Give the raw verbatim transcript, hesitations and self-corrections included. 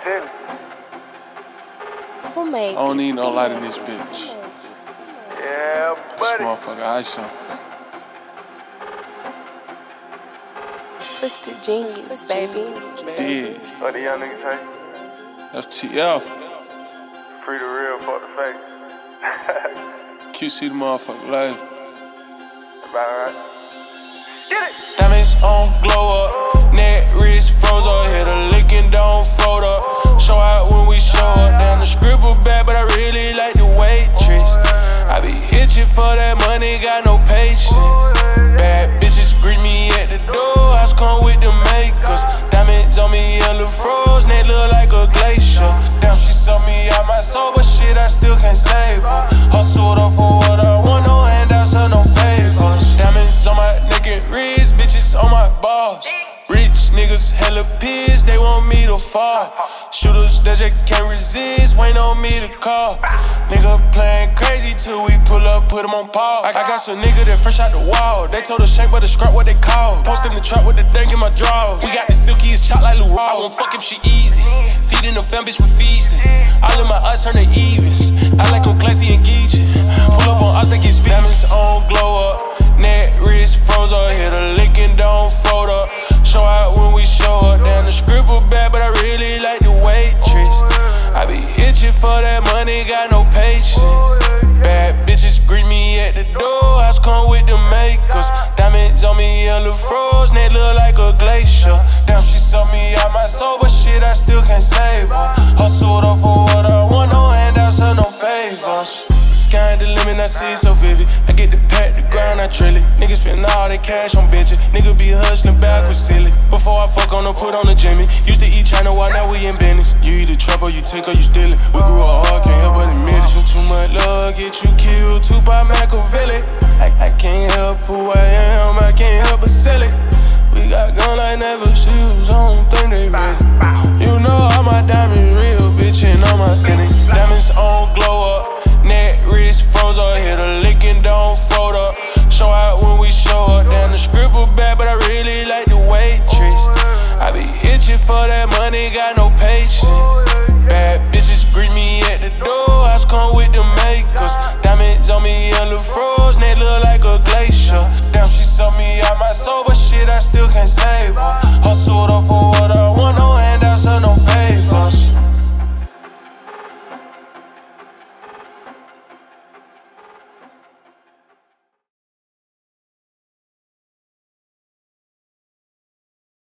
Who made I don't this need no beat? light in this bitch. Yeah, This buddy. motherfucker ice on. Twisted genius, baby. Dead. What the young nigga say? F T L. Free the real, fuck the fake. Q C the motherfucker life. About right. Get it! Diamonds on glow up. Neck, wrist, froze up. Hit a lick and don't fold up. Show out when we show up. Down the scribble bad, but I really like the waitress. I be itching for that money, got no patience. Bad bitches greet me at the door. House come with the makers. Diamonds on me, yellow froze. Neck look like a glacier. Damn, she sucked me out my soul, but shit, I still can't save her. Hustled up for what I want, no handouts or no favors. Diamonds on my neck and wrist, bitches on my balls. Rich niggas hella pissed, they want me to fall. Shooters that just can't resist, wait on me to call. Nigga playing crazy till we pull up, put him on pause. I got some nigga that fresh out the wall. They told the shake but the scrap what they call. Post in the trap with the dank in my drawers. We got the silkiest chop like Lou Raw. I won't fuck if she easy. Feeding the fam bitch with feasting. All of my ups turn to evens. I like them classy and geeky. Pull up on us, they get speed. Diamonds on glow up. Neck, wrist, froze up. Hit a lick and don't fold up. Show out when we show up. Down the scribble bad, but I really like the waitress. I be itching for that money, got no patience. Bad bitches greet me at the door. House come with the makers. Diamonds on me, yellow froze. Neck look like a glacier. Damn, she sucked me out my soul, but shit, I still can't save her. Hustled up for what I want, no handouts or no favors. Sky the limit, I see it so vivid. I get the pack, the ground, I drill it. Niggas spend all their cash on bitches. Nigga be hustling back with silly. Before I fuck on her, put on the Jimmy. Used to eat China, while now we in business. You either trap or you take or you steal it. We grew up hard, can't help but admit it. So too much love, get you killed. Tupac Machiavelli. I, I can't help who I am, I can't help but sell it. We got gun like never shoes, I don't think they ready. You know all my diamonds real, bitch, and all my authentic. Diamonds on glow up. Neck, wrist, froze up, hit a lick and don't fold up. Show out when we show up. Down the scribble bad, but I really like the waitress. I be itching for that money, got no patience. Bad bitches greet me at the door. House come with the makers. Diamonds on me, yellow froze. Neck look like a glacier. Damn, she sucked me out my soul, but shit, I still can't save her.